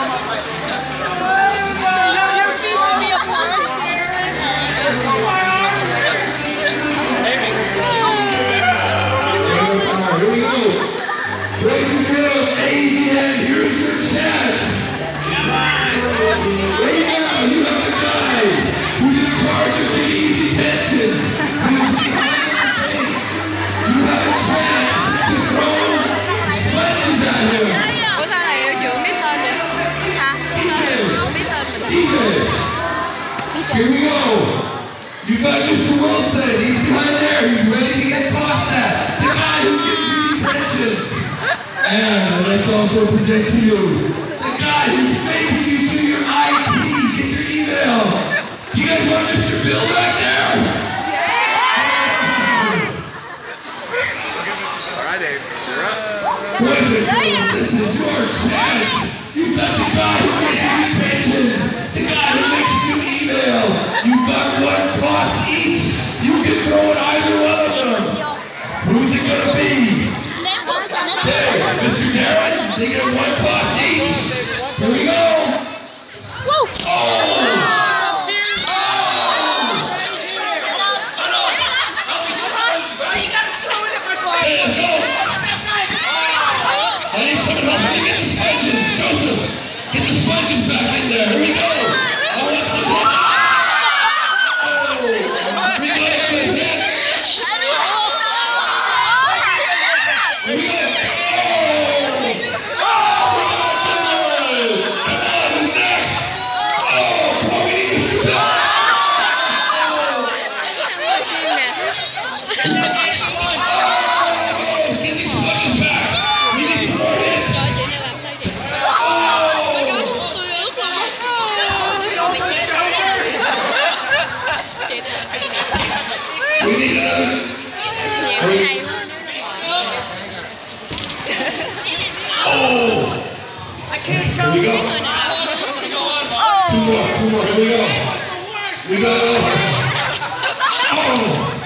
Here we go. You got Mr. Wilson. He's behind there. He's ready to get tossed at. The guy who gives you detentions. And let's also present to you the guy who's making you do your IT. Get your email. You guys want Mr. Bill back there? All right, Dave. You're up. Boys and girls, this is your chance. You've got the guy who gives you detentions. The guy who makes you email. You've got one toss each. You can throw it either one of them. Who's it going to be? There, Mr. Darren. They get one toss each. Here we go. Oh! You gotta throw it at my ball. Hey, let's go. I need someone help me get the sponges. Joseph, get the sponges back in there. Here we go. We need another. Oh! I can't tell. Here we go. Two more. Here we go. We got it over. Oh!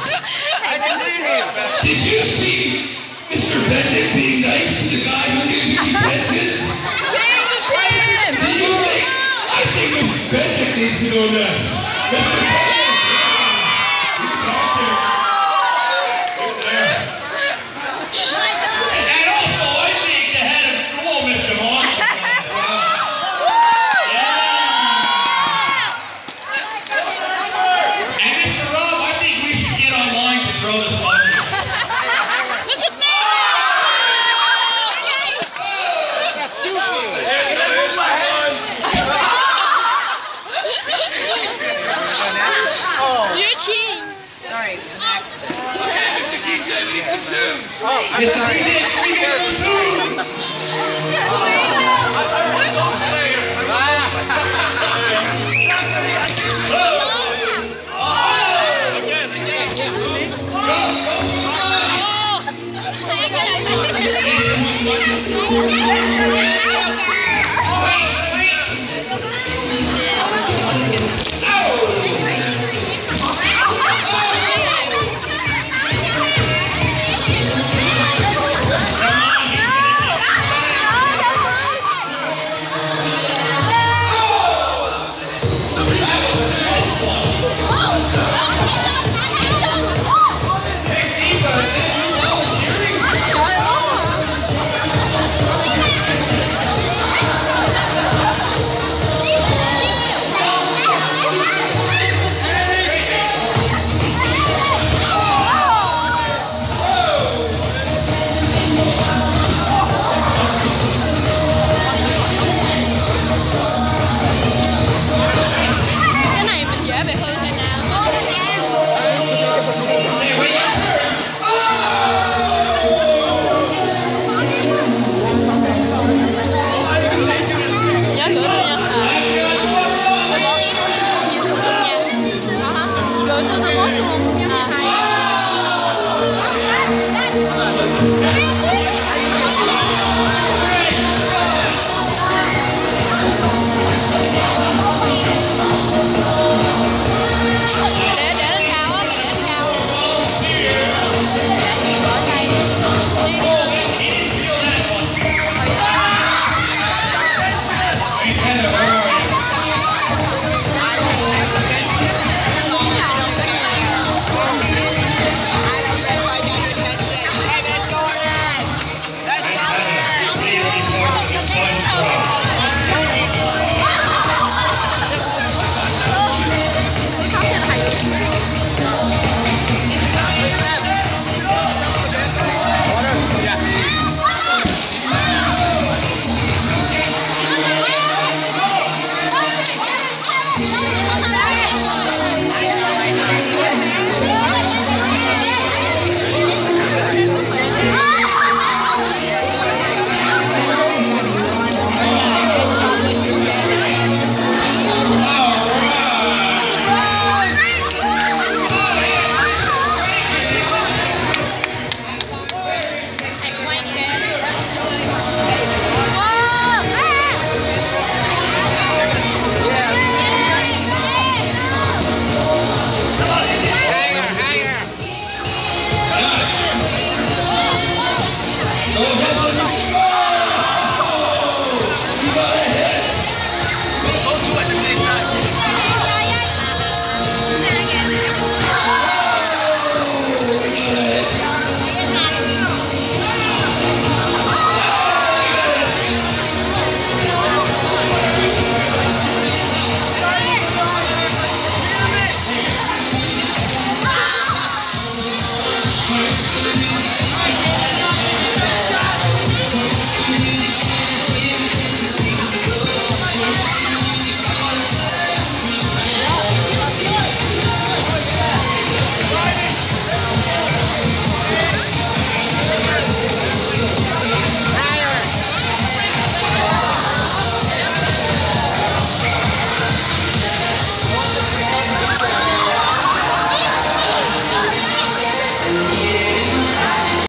Did you see Mr. Bendick being nice to the guy who gives you detentions? Did you think? I think Mr. Bendick needs to go next. Mr. Bendick. Sorry, it was an accident. Okay, Mr. DJ, we need some tunes. Oh, I'm sorry.